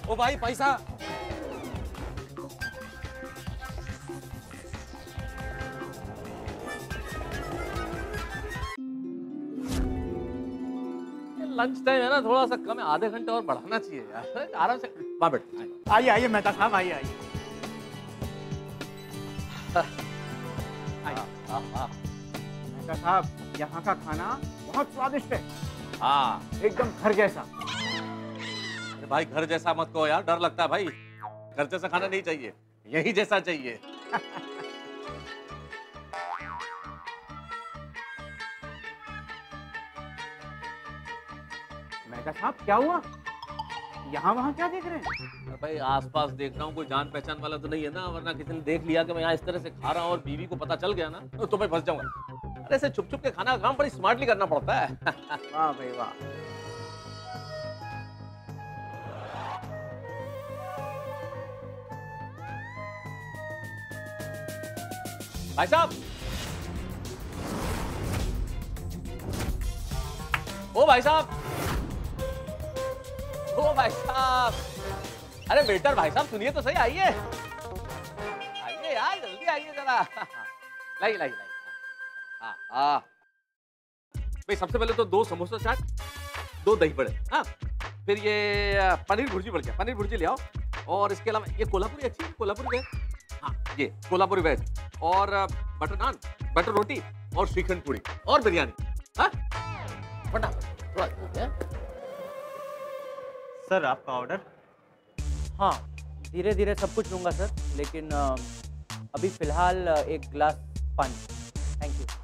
ओ भाई पैसा। Lunch time है ना, थोड़ा सा कम है, आधे घंटे और बढ़ाना चाहिए यार। आराम से वहाँ बैठ। आइए आइए मेहता साहब, आइए आइए। मेहता साहब, यहाँ का खाना बहुत स्वादिष्ट है। हाँ एकदम घर जैसा। अरे भाई घर जैसा मत कहो यार, डर लगता है भाई। घर जैसा खाना नहीं चाहिए, यही जैसा चाहिए। मेहता साहब क्या हुआ? यहाँ वहाँ क्या देख रहे हैं? अरे भाई आसपास देख रहा हूँ, कोई जान पहचान वाला तो नहीं है ना, वरना किसी ने देख लिया कि मैं यहाँ इस तरह से खा रहा हूँ और बीवी को पता चल गया ना तो मैं फंस जाऊंगा। अरे ऐसे छुप छुप के खाना का काम बड़ी स्मार्टली करना पड़ता है। वाह भाई वाह। भाई साहब, ओ भाई साहब, ओ भाई साहब, अरे वेटर भाई साहब सुनिए तो सही, आइए आइए यार, जल्दी आइए जरा। लाइए लाइए लाइए। हाँ हाँ भाई, सबसे पहले तो 2 समोसा चाट, 2 दही बड़े, हाँ, फिर ये पनीर भुर्जी बढ़ गया, पनीर भुर्जी ले आओ। और इसके अलावा ये कोल्हापुरी अच्छी है, कोल्हापुरी वेज, हाँ ये कोल्हापुरी वेज, और बटर नान, बटर रोटी, और श्रीखंड पूरी, और बिरयानी। हाँ फटाफट थोड़ा जल्दी, हाँ? सर आपका ऑर्डर? हाँ धीरे धीरे सब कुछ लूँगा सर, लेकिन अभी फ़िलहाल एक गिलास पानी। Thank you.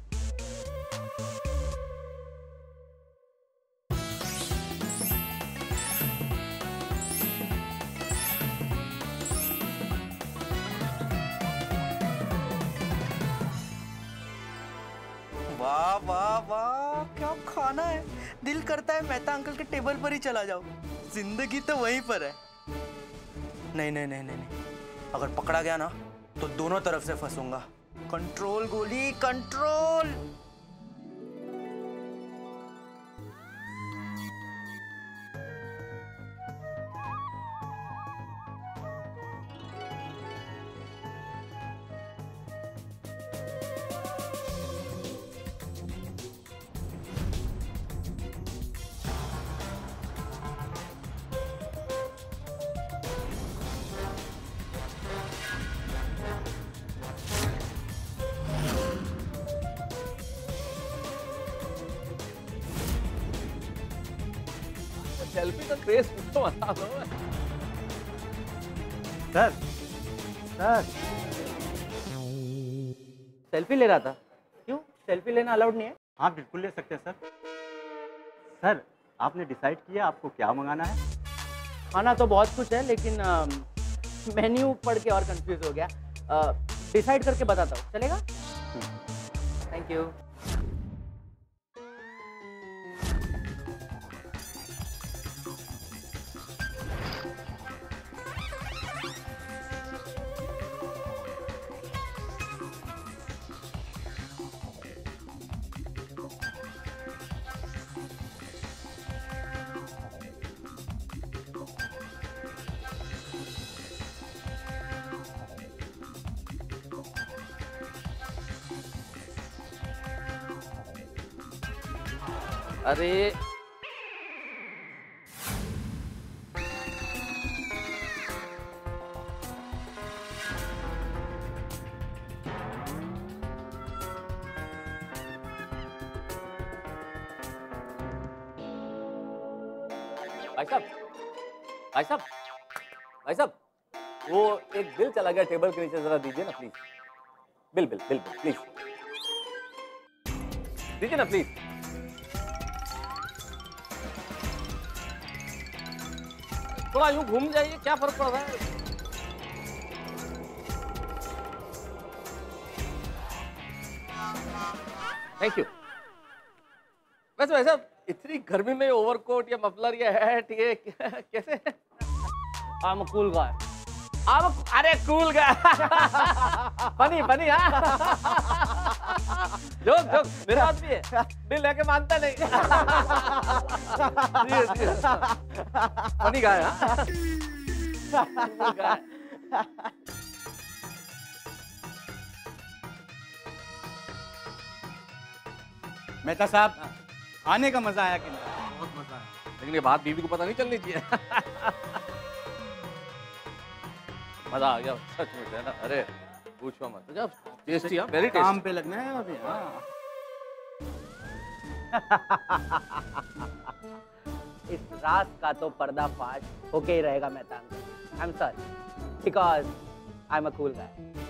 वाह वाह वाह, क्या खाना है। दिल करता है मेहता अंकल के टेबल पर ही चला जाओ। जिंदगी तो वहीं पर है। नहीं नहीं नहीं नहीं नहीं, अगर पकड़ा गया ना तो दोनों तरफ से फंसूंगा। कंट्रोल गोली कंट्रोल। सेल्फी का क्रेज तो बता दो। सर सर सेल्फी ले रहा था। क्यों, सेल्फी लेना अलाउड नहीं है? हाँ बिल्कुल ले सकते हैं सर। सर आपने डिसाइड किया आपको क्या मंगाना है? खाना तो बहुत कुछ है, लेकिन मेन्यू पढ़ के और कंफ्यूज हो गया। डिसाइड करके बताता हूँ, चलेगा? Thank you. अरे भाई साहब, भाई साहब, भाई साहब, वो एक बिल चला गया टेबल के नीचे, जरा दीजिए ना please. Bill bill bill bill please दीजिए ना प्लीज। थोड़ा यूं घूम जाइए, क्या फर्क पड़ रहा है? Thank you. वैसे वैसे इतनी गर्मी में ओवरकोट या मफलर या हैट ये कैसे? I am cool guy. अरे कूल गाय। फनी फनी, हाँ जोक जोक मेरे पास भी है, बिल लेके मानता नहीं। फनी गाय, हाँ मेहता साहब, आने का मजा आया कि नहीं? बहुत मजा आया, लेकिन ये बात बीवी को पता नहीं चलनी चाहिए। मजा आ गया सच में, है ना? अरे पूछो मत, जब टेस्टी है, वेरी काम टेस्टी। पे लगना है अभी। हाँ। इस राज का तो पर्दाफाश होके ही रहेगा Mehta uncle. I am sorry because I am a cool guy.